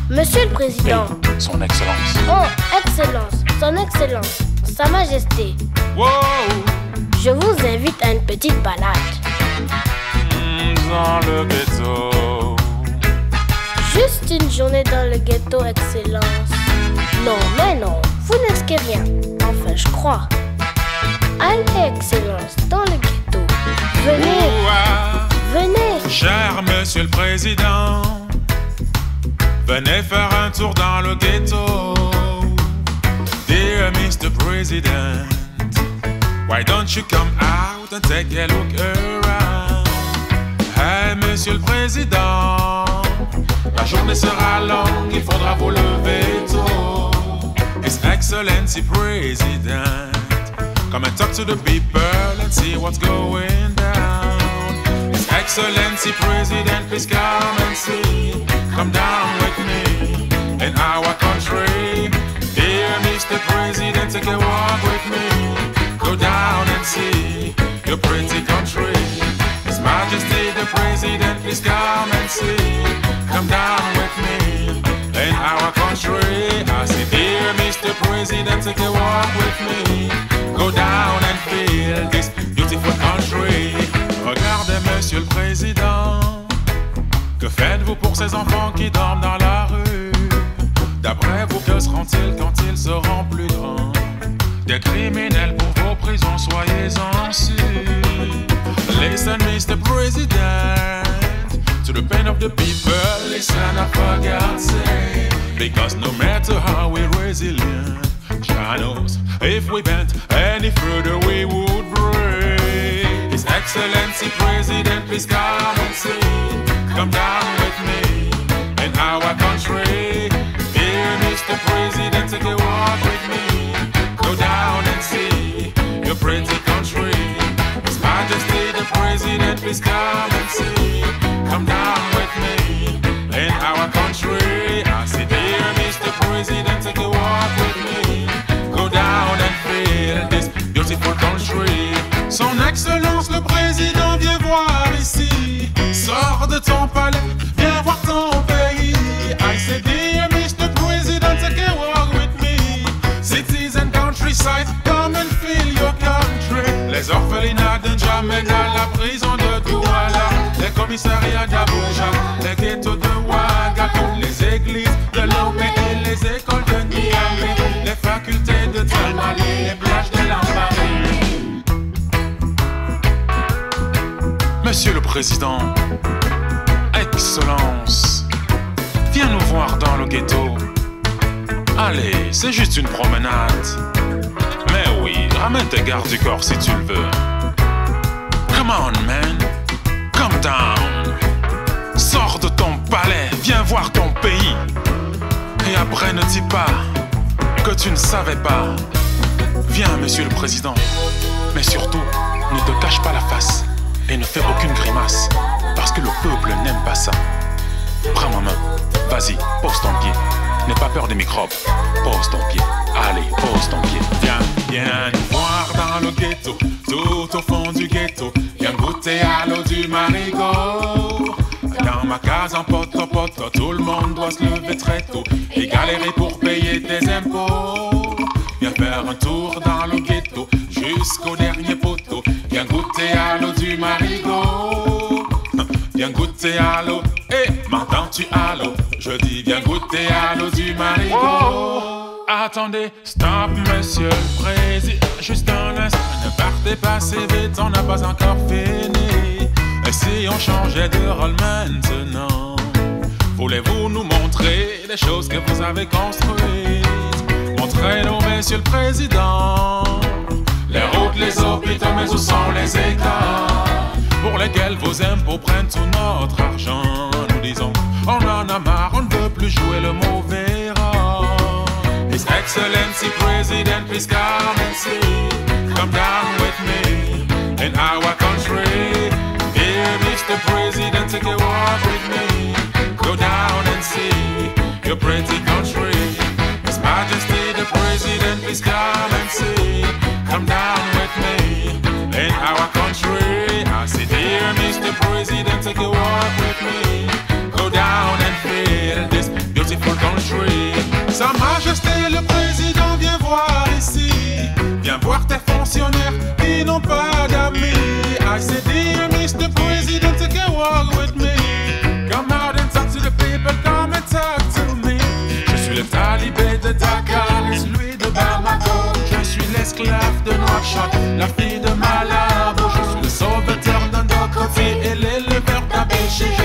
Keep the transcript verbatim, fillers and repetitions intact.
Monsieur le Président. Et son Excellence. Oh, Excellence, Son Excellence, Sa Majesté. Wow. Je vous invite à une petite balade. Dans le ghetto. Juste une journée dans le ghetto, Excellence. Non, mais non, vous n'risquez rien. Enfin, je crois. Allez, Excellence, dans le ghetto. Venez. Ouah. Venez. Cher Monsieur le Président, venez faire un tour dans le ghetto. Dear Mister President, why don't you come out and take a look around? Hey Monsieur le Président, la journée sera longue, il faudra vous lever tôt. His Excellency President, come and talk to the people and see what's going down. His Excellency President, please come and see. Come down with me in our country. Dear Mister President, take a walk with me. Go down and see your pretty country. His Majesty the President, please come and see. Come down with me in our country. I say, dear Mister President, take a walk with me. Go down and feel this beautiful country. Regardez, Monsieur le Président, que faites-vous pour ces enfants qui dorment dans la rue? D'après vous, que seront-ils quand ils seront plus grands? Des criminels pour vos prisons, soyez-en sûrs. Listen, Mister President, to the pain of the people, listen up for God's sake. Because no matter how we're resilient, Jah knows if we bent any further we would break. His Excellency President, please come and see. Come down with me in our country. Dear Mister President, take a walk with me. Go down and see your pretty country. His Majesty the President, please come and see. Come down with me in our country. I say, dear Mister President, take a walk with me. Go down and feel this beautiful country. Son Excellence le Président, viens voir ici. Sors de ton palais, viens voir ton pays. I say, dear Mister President, take a walk with me. Cities and countryside, come and feel your country. Les orphelinats de N'Djamena, la prison de Douala, les commissariats d'Abuja, les ghettos de Ouagadougou, les églises de Lomé et les écoles de Niamey, les facultés de Tamale, les plages de Lambaréné. Monsieur le Président, Excellence, viens nous voir dans le ghetto. Allez, c'est juste une promenade. Mais oui, ramène tes gardes du corps si tu le veux. Come on, man, come down. Sors de ton palais, viens voir ton pays. Et après ne dis pas que tu ne savais pas. Viens, Monsieur le Président, mais surtout, ne te cache pas la face. Et ne fais aucune grimace, parce que le peuple n'aime pas ça. Prends ma main, vas-y, pose ton pied. N'aie pas peur des microbes, pose ton pied. Allez, pose ton pied. Viens, viens nous voir dans le ghetto, tout au fond du ghetto. Viens goûter à l'eau du marigot. Dans ma case en poto-poto, tout le monde doit se lever très tôt et galérer pour payer tes impôts. Viens faire un tour dans le ghetto, jusqu'au dernier poteau. Viens goûter à l'eau du marigot. Viens goûter à l'eau. Eh, hey, m'entends-tu à l'eau? Je dis viens goûter à l'eau du marigot. Oh. Attendez, stop, Monsieur le Président. Juste un instant, ne partez pas si vite, on n'a pas encore fini. Et si on changeait de rôle maintenant? Voulez-vous nous montrer les choses que vous avez construites? Montrez-nous, Monsieur le Président, les routes, les hôpitaux, mais où sont les écoles pour lesquels vos impôts prennent tout notre argent? Nous disons, on en a marre, on ne veut plus jouer le mauvais rôle. His Excellency President, please come and see. Come down with me in our country. Dear Mister President, take a walk with me. Go down and see your pretty country. His Majesty the President, please come and see. Come down with me in our country. I say, dear Mister President, take a walk with me. Go down and feel this beautiful country. fonctionnaires qui n'ont pas d'amis. I said, dear Mister President, take a walk with me. Come out and talk to the people, come and talk to me. Je suis le talibé de Dakar et celui de Bamako. Je suis l'esclave de Nouakchott, la fille de Malabo. Je suis le sauveteur d'Andokofi et l'éleveur d'Abéché.